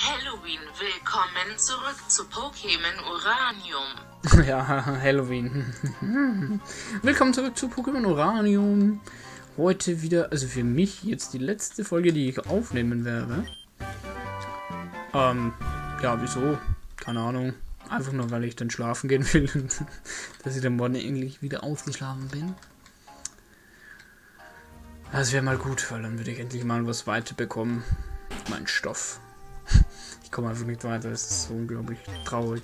Halloween, willkommen zurück zu Pokémon Uranium. Ja, Halloween. Willkommen zurück zu Pokémon Uranium. Heute wieder, also für mich jetzt die letzte Folge, die ich aufnehmen werde. Ja, wieso? Keine Ahnung. Einfach nur, weil ich dann schlafen gehen will. Dass ich dann morgen endlich wieder ausgeschlafen bin. Das wäre mal gut, weil dann würde ich endlich mal was weiterbekommen. Mein Stoff. Ich komme einfach nicht weiter, das ist so unglaublich traurig.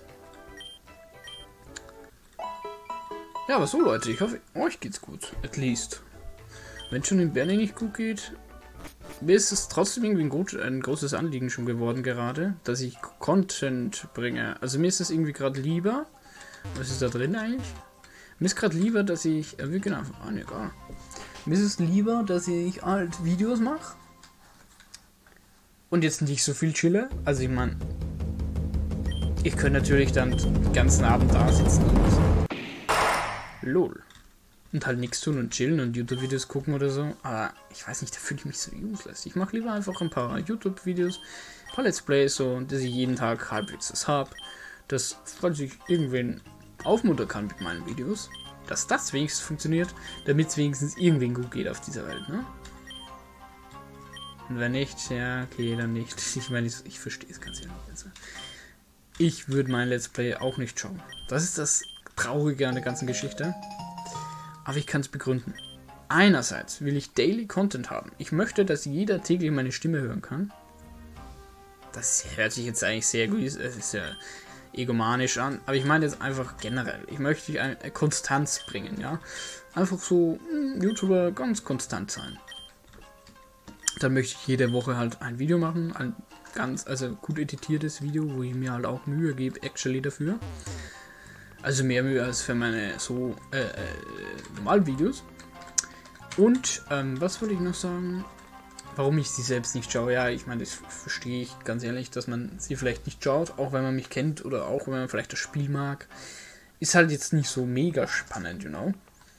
Ja, aber so Leute, ich hoffe, euch geht's gut. At least. Wenn schon in Berlin nicht gut geht, mir ist es trotzdem irgendwie ein großes Anliegen schon geworden gerade, dass ich Content bringe. Also mir ist es irgendwie gerade lieber. Was ist da drin eigentlich? Mir ist gerade lieber, dass ich... genau, egal. Mir ist es lieber, dass ich halt Videos mache. Und jetzt nicht so viel chille. Also ich meine, ich könnte natürlich dann den ganzen Abend da sitzen und lol. Und halt nichts tun und chillen und YouTube-Videos gucken oder so. Aber ich weiß nicht, da fühle ich mich so useless. Ich mache lieber einfach ein paar YouTube-Videos, ein paar Let's Plays, so, dass ich jeden Tag halbwegs das habe. Dass, falls ich irgendwen aufmuntern kann mit meinen Videos, dass das wenigstens funktioniert, damit es wenigstens irgendwen gut geht auf dieser Welt, ne? Und wenn nicht, ja, okay, dann nicht. Ich meine, ich verstehe es ganz ehrlich. Also, ich würde mein Let's Play auch nicht schauen. Das ist das Traurige an der ganzen Geschichte. Aber ich kann es begründen. Einerseits will ich Daily Content haben. Ich möchte, dass jeder täglich meine Stimme hören kann. Das hört sich jetzt eigentlich sehr gut, es ist ja egomanisch an, aber ich meine jetzt einfach generell. Ich möchte eine Konstanz bringen, ja. Einfach so YouTuber ganz konstant sein. Dann möchte ich jede Woche halt ein Video machen, ein ganz, also gut editiertes Video, wo ich mir halt auch Mühe gebe, actually dafür. Also mehr Mühe als für meine so normalen Videos. Und was wollte ich noch sagen? Warum ich sie selbst nicht schaue? Ja, ich meine, das verstehe ich ganz ehrlich, dass man sie vielleicht nicht schaut, auch wenn man mich kennt oder auch wenn man vielleicht das Spiel mag. Ist halt jetzt nicht so mega spannend, you know.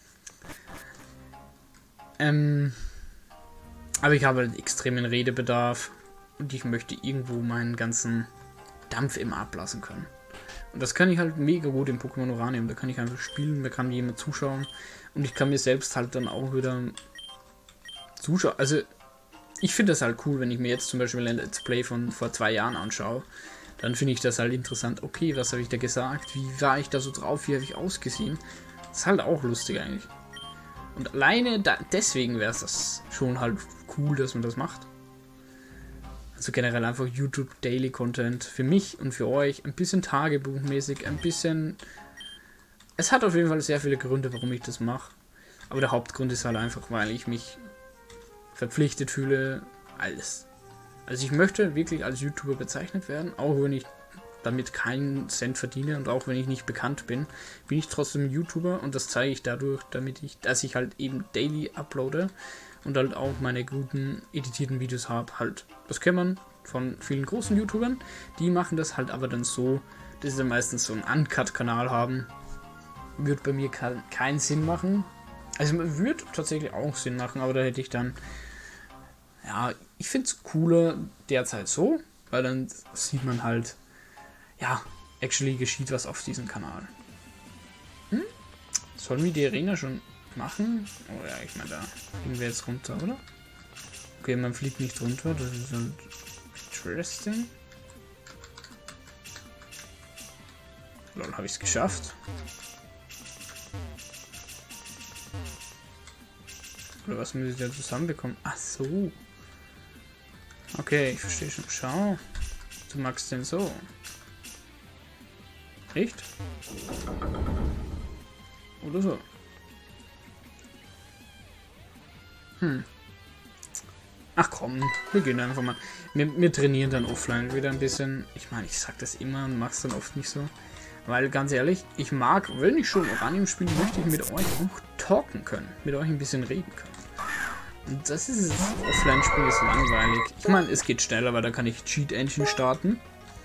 Aber ich habe halt extremen Redebedarf und ich möchte irgendwo meinen ganzen Dampf immer ablassen können. Und das kann ich halt mega gut im Pokémon Uranium. Da kann ich einfach spielen, da kann jemand zuschauen und ich kann mir selbst halt dann auch wieder zuschauen. Also ich finde das halt cool, wenn ich mir jetzt zum Beispiel ein Let's Play von vor 2 Jahren anschaue. Dann finde ich das halt interessant. Okay, was habe ich da gesagt? Wie war ich da so drauf? Wie habe ich ausgesehen? Das ist halt auch lustig eigentlich. Und alleine deswegen wäre es das schon halt cool, dass man das macht. Also generell einfach YouTube Daily Content für mich und für euch. Ein bisschen tagebuchmäßig, ein bisschen... Es hat auf jeden Fall sehr viele Gründe, warum ich das mache. Aber der Hauptgrund ist halt einfach, weil ich mich verpflichtet fühle, alles. Also ich möchte wirklich als YouTuber bezeichnet werden, auch wenn ich damit keinen Cent verdiene und auch wenn ich nicht bekannt bin, bin ich trotzdem YouTuber und das zeige ich dadurch, dass ich halt eben daily uploade und halt auch meine guten editierten Videos habe. Halt, das kennt man von vielen großen YouTubern, die machen das halt aber dann so, dass sie dann meistens so einen Uncut-Kanal haben. Wird bei mir keinen Sinn machen. Also würde tatsächlich auch Sinn machen, aber da hätte ich dann, ja, ich finde es cooler derzeit so, weil dann sieht man halt, ja, actually geschieht was auf diesem Kanal. Sollen wir die Arena schon machen? Oh ja, ich meine, da gehen wir jetzt runter, oder? Okay, man fliegt nicht runter, das ist halt interesting. Lol, habe ich es geschafft? Oder was muss ich da zusammenbekommen? Ach so. Okay, ich verstehe schon. Schau. Du magst den so. Echt? Oder so. Ach komm, wir gehen einfach mal. Wir trainieren dann offline wieder ein bisschen. Ich meine, ich sag das immer und mach's dann oft nicht so. Weil ganz ehrlich, ich mag, wenn ich schon Uranium spiele, möchte ich mit euch auch talken können. Mit euch ein bisschen reden können. Und das ist es. Offline-Spiel ist langweilig. Ich meine, es geht schneller, weil da kann ich Cheat Engine starten.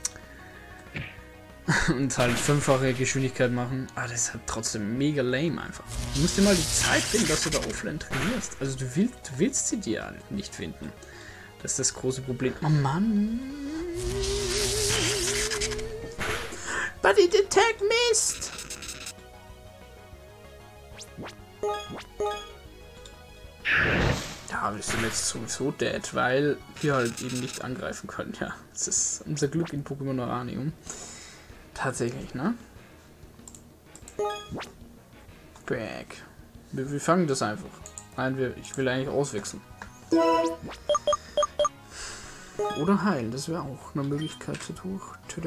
Und halt 5-fache Geschwindigkeit machen. Aber das ist halt trotzdem mega lame einfach. Du musst dir mal die Zeit finden, dass du da offline trainierst. Also du willst sie dir halt nicht finden. Das ist das große Problem. Oh Mann. But it attack missed! Ja, wir sind jetzt sowieso dead, weil wir halt eben nicht angreifen können. Ja, das ist unser Glück in Pokémon Uranium. Tatsächlich, ne? Back. Wir fangen das einfach. Nein, ich will eigentlich auswechseln. Oder heilen, das wäre auch eine Möglichkeit dadurch.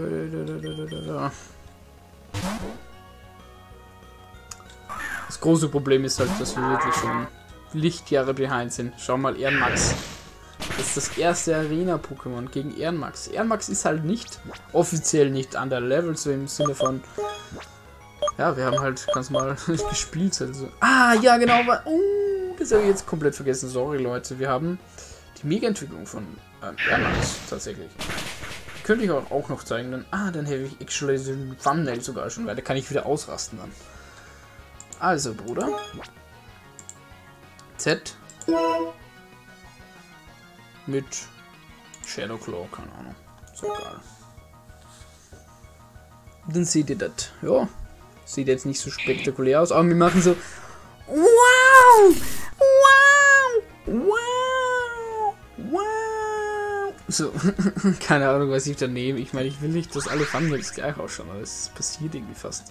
Das große Problem ist halt, dass wir wirklich schon Lichtjahre behind sind. Schau mal, Ehrenmax. Das ist das erste Arena-Pokémon gegen Ehrenmax. Ehrenmax ist halt nicht, offiziell nicht an der Level, so im Sinne von, ja, wir haben halt ganz mal gespielt. Also. Ah, ja, genau. Das habe ich jetzt komplett vergessen. Sorry, Leute. Wir haben die Mega-Entwicklung von Ehrenmax tatsächlich. Könnte ich auch noch zeigen. Dann, dann habe ich actually den Thumbnail sogar schon, weil da kann ich wieder ausrasten dann. Also, Bruder. Z. Mit Shadowclaw, keine Ahnung. So egal. Dann seht ihr das. Ja. Sieht jetzt nicht so spektakulär aus, aber wir machen so. Wow! Wow! Wow! Wow! So. Keine Ahnung, was ich da nehme. Ich meine, ich will nicht, dass alle Thumbnails gleich ausschauen, aber es passiert irgendwie fast.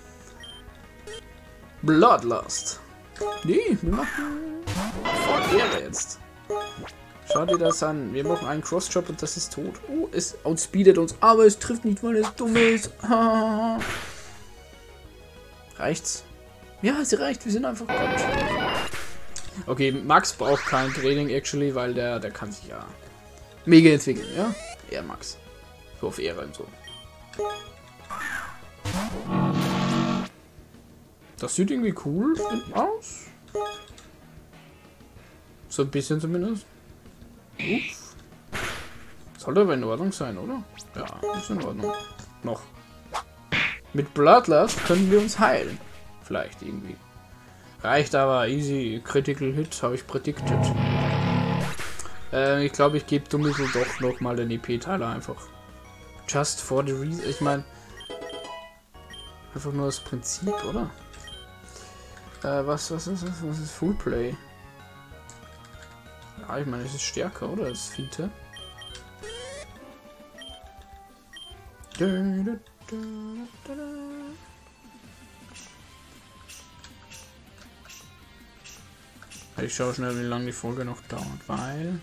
Bloodlust. Nee, wir machen voll Ehre jetzt. Schau dir das an. Wir machen einen Cross-Chop und das ist tot. Oh, es outspeedet uns, aber es trifft nicht, weil es dumm ist. Reicht's? Ja, sie reicht. Wir sind einfach Gott. Okay, Max braucht kein Training, actually, weil der kann sich ja mega entwickeln, ja? Ja, Max. So auf Ehre und so. Das sieht irgendwie cool aus. So ein bisschen zumindest. Uff. Sollte aber in Ordnung sein, oder? Ja, ist in Ordnung. Noch. Mit Bloodlust können wir uns heilen. Vielleicht irgendwie. Reicht aber. Easy. Critical Hit habe ich predicted. Ich glaube, ich gebe Dumbledore doch noch mal den EP-Teiler einfach. Just for the reason. Ich meine, einfach nur das Prinzip, oder? Was ist das? Was ist Full Play? Ja, ich meine, es ist stärker, oder? Das Fiete. Ich schaue schnell, wie lange die Folge noch dauert, weil...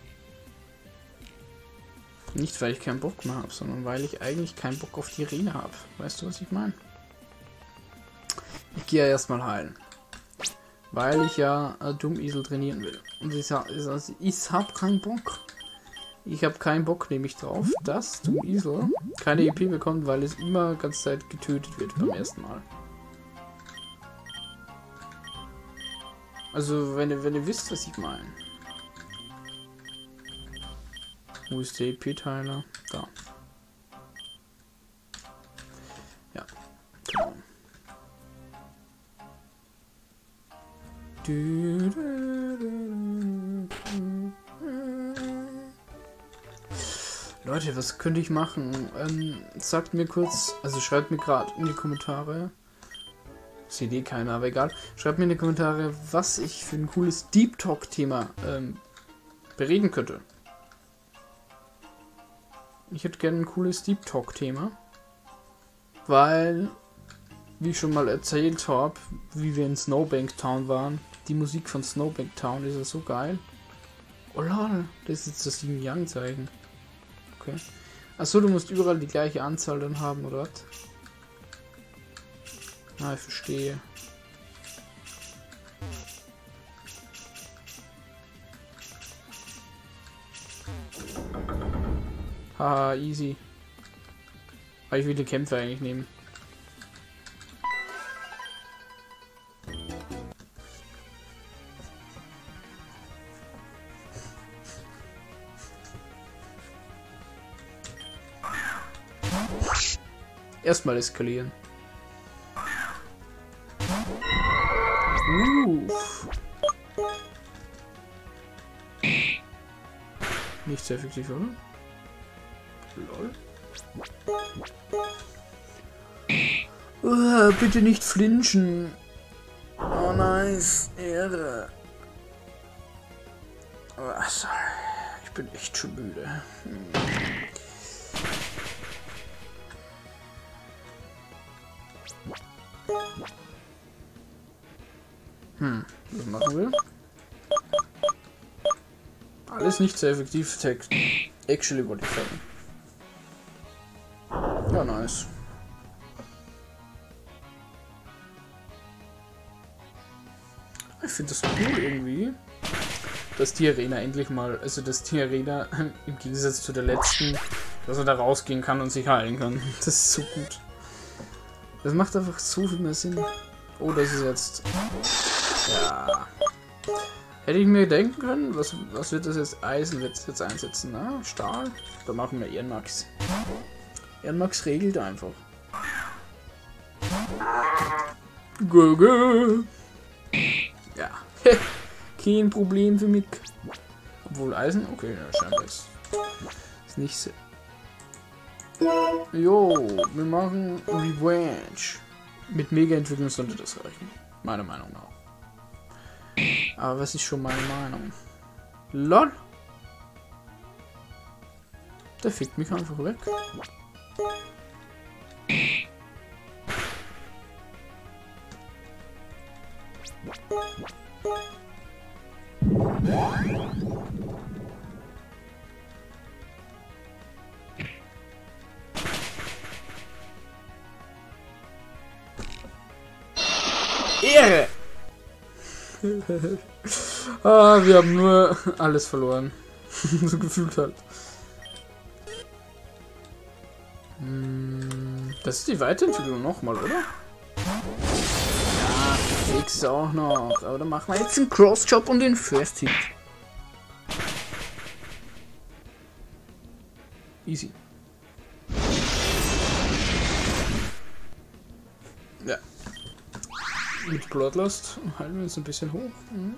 Nicht, weil ich keinen Bock mehr habe, sondern weil ich eigentlich keinen Bock auf die Arena habe. Weißt du, was ich meine? Ich gehe ja erstmal heilen. Weil ich ja Dummisel trainieren will. Und ich habe keinen Bock. Ich habe keinen Bock nämlich drauf, dass Dummisel keine EP bekommt, weil es immer ganze Zeit getötet wird beim ersten Mal. Also, wenn ihr wisst, was ich meine. Wo ist der EP-Teiler? Da. Ja, genau. Leute, was könnte ich machen? Sagt mir kurz, also schreibt mir gerade in die Kommentare. Sieht eh keiner, aber egal. Schreibt mir in die Kommentare, was ich für ein cooles Deep Talk-Thema bereden könnte. Ich hätte gerne ein cooles Deep Talk-Thema. Weil, wie ich schon mal erzählt habe, wie wir in Snowbank Town waren, die Musik von Snowbank Town ist ja so geil. Oh lol, das ist jetzt das Yin Yang Zeichen. Okay. Achso, du musst überall die gleiche Anzahl dann haben, oder was? Ah, ich verstehe. Haha, easy. Aber ich will die Kämpfe eigentlich nehmen. Erstmal eskalieren. Nicht sehr effektiv, oder? Lol. Bitte nicht flinchen. Oh nice. Ehre. Was? Ich bin echt schon müde. Was machen wir? Alles nicht sehr effektiv. Text. Actually wollte ich sagen. Ja, nice. Ich finde das cool irgendwie, dass die Arena endlich mal, also dass die Arena im Gegensatz zu der letzten, dass man da rausgehen kann und sich heilen kann. Das ist so gut. Das macht einfach so viel mehr Sinn. Oh, das ist jetzt... Ja. Hätte ich mir denken können, was wird das jetzt? Eisen wird es jetzt einsetzen, ne? Stahl? Da machen wir Ehrenmax. Ehrenmax regelt einfach. Go. Ja. Kein Problem für mich. Obwohl Eisen? Okay, ja, scheinbar ist nicht so. Jo, wir machen Revenge. Mit Mega-Entwicklung sollte das reichen. Meiner Meinung nach. Aber was ist schon meine Meinung? LOL! Der fickt mich einfach weg. Ehre! Wir haben nur alles verloren. So gefühlt halt. Das ist die Weiterentwicklung nochmal, oder? Ja, fix auch noch. Aber dann machen wir jetzt den Cross-Job und den First Hit. Easy. Ja. Mit Bloodlust halten wir uns ein bisschen hoch.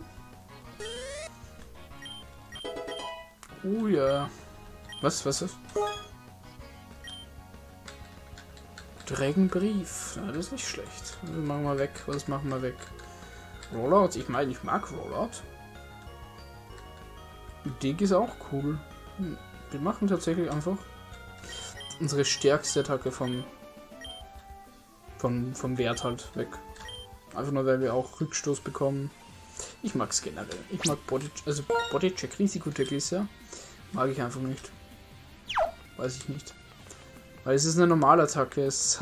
Oh ja. Was? Dragonbrief. Ja, das ist nicht schlecht. Das machen wir weg. Was machen wir weg? Rollout. Ich meine, ich mag Rollout. Dig ist auch cool. Wir machen tatsächlich einfach unsere stärkste Attacke vom Wert halt weg. Einfach nur, weil wir auch Rückstoß bekommen. Ich mag es generell. Ich mag Bodycheck, Risikocheck ist ja. Mag ich einfach nicht. Weiß ich nicht. Weil es ist eine Normalattacke. Es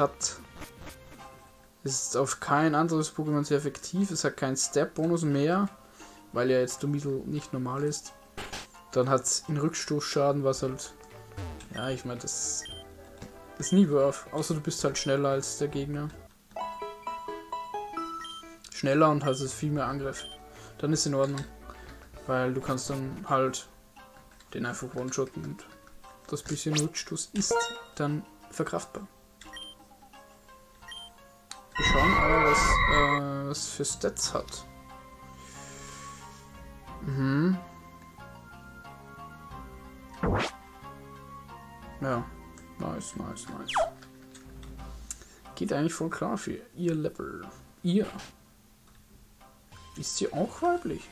ist auf kein anderes Pokémon sehr effektiv. Es hat keinen Step-Bonus mehr. Weil ja jetzt Domittle nicht normal ist. Dann hat es einen Rückstoßschaden, was halt... Ja, ich meine, das ist nie worth. Außer du bist halt schneller als der Gegner. Schneller und hast viel mehr Angriff. Dann ist in Ordnung. Weil du kannst dann halt den einfach one-shotten und das bisschen Rückstoß ist dann verkraftbar. Wir schauen aber, was für Stats hat. Ja, nice. Geht eigentlich voll klar für ihr Level. Ihr. Ist sie auch weiblich?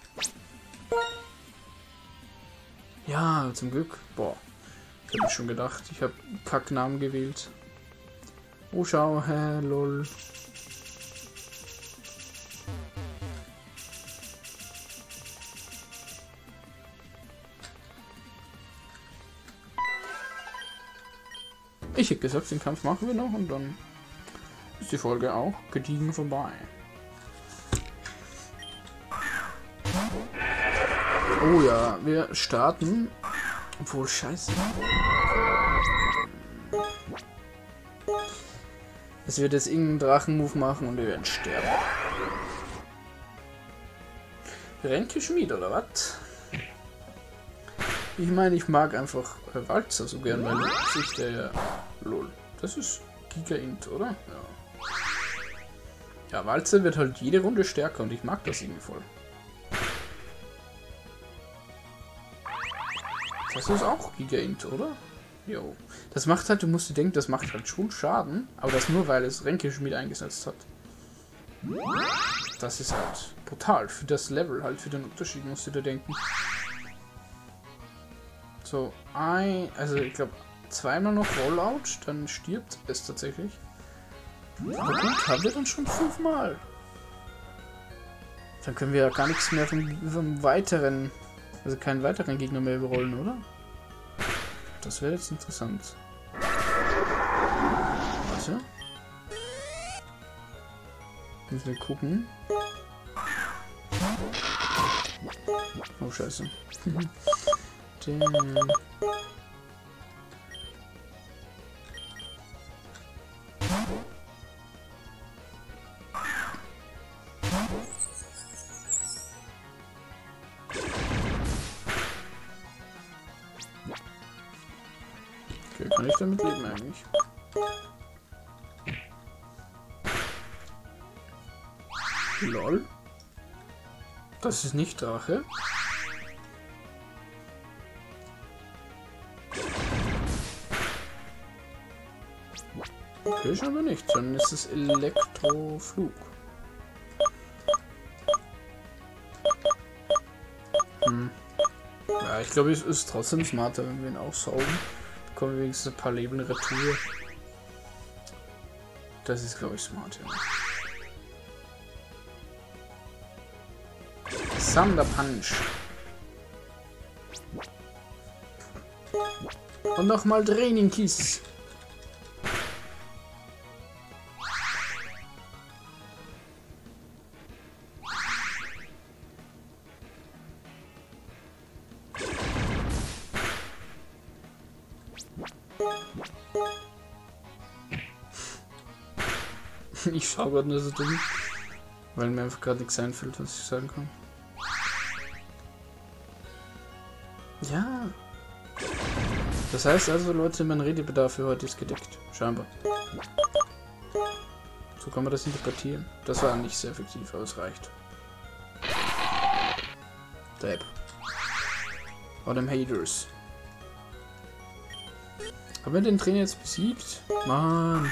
Ja, zum Glück. Boah. Ich habe mir schon gedacht, ich habe Kacknamen gewählt. Oh, schau, hä, lol. Ich hätte gesagt, den Kampf machen wir noch und dann ist die Folge auch gediegen vorbei. Oh ja, wir starten. Obwohl, scheiße. Es wird jetzt irgendeinen Drachenmove machen und wir werden sterben. Renke Schmied, oder was? Ich meine, ich mag einfach Walzer so gern, weil sich der... Lol. Das ist Giga Int, oder? Ja. Ja, Walzer wird halt jede Runde stärker und ich mag das irgendwie voll. Das ist auch Giga Int, oder? Jo. Das macht halt, du musst dir denken, das macht halt schon Schaden, aber das nur, weil es Ränkeschmied eingesetzt hat. Das ist halt brutal. Für das Level, halt für den Unterschied musst du dir denken. So, also ich glaube, zweimal noch Rollout, dann stirbt es tatsächlich. Aber gut, haben wir dann schon 5-mal. Dann können wir ja gar nichts mehr vom weiteren, also keinen weiteren Gegner mehr überrollen, oder? Das wäre jetzt interessant. Warte. Müssen wir gucken. Oh, scheiße. Okay, kann ich damit leben eigentlich? Lol. Das ist nicht Drache. Okay, scheinbar nicht. Dann ist es Elektroflug. Ja, ich glaube, es ist trotzdem smarter, wenn wir ihn aussaugen. Bekommen wir wenigstens ein paar Leben Retour. Das ist, glaube ich, smart, ja. Thunder Punch. Und nochmal Training Kiss. Ich schaue gerade nur so dumm, weil mir einfach gerade nichts einfällt, was ich sagen kann. Ja. Das heißt also, Leute, mein Redebedarf für heute ist gedeckt. Scheinbar. So kann man das interpretieren. Das war nicht sehr effektiv, aber es reicht. Dab. Or them haters. Haben wir den Trainer jetzt besiegt? Mann.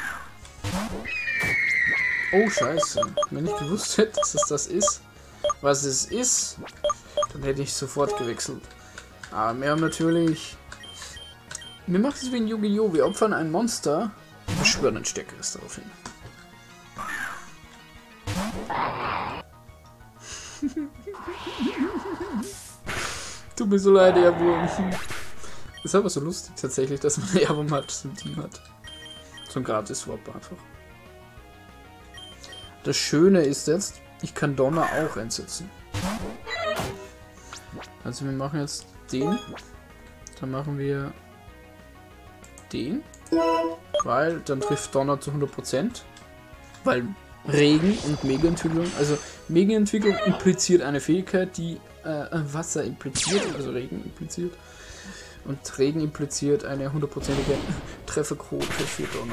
Oh, scheiße. Wenn ich gewusst hätte, dass es das ist, was es ist, dann hätte ich sofort gewechselt. Aber wir haben natürlich... Wir machen es wie in Yu-Gi-Oh! Wir opfern ein Monster und beschwören ein stärkeres darauf hin. Tut mir so leid, Airwurm. Ist aber so lustig tatsächlich, dass man Airwurm halt im Team hat. So ein Gratis-Swap einfach. Das Schöne ist jetzt, ich kann Donner auch einsetzen. Also wir machen jetzt den. Dann machen wir den. Weil dann trifft Donner zu 100%. Weil Regen und Mega-Entwicklung. Also Mega-Entwicklung impliziert eine Fähigkeit, die Wasser impliziert, also Regen impliziert. Und Regen impliziert eine 100%ige Trefferquote für Donner.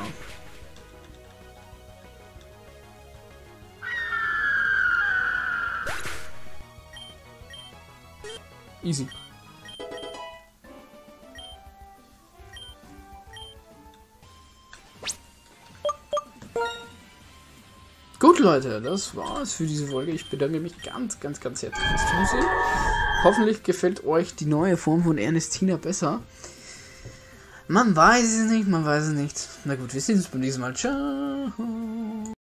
Easy. Gut, Leute, das war's für diese Folge. Ich bedanke mich ganz herzlich fürs Zusehen. Hoffentlich gefällt euch die neue Form von Ernestina besser. Man weiß es nicht, man weiß es nicht. Na gut, wir sehen uns beim nächsten Mal. Ciao.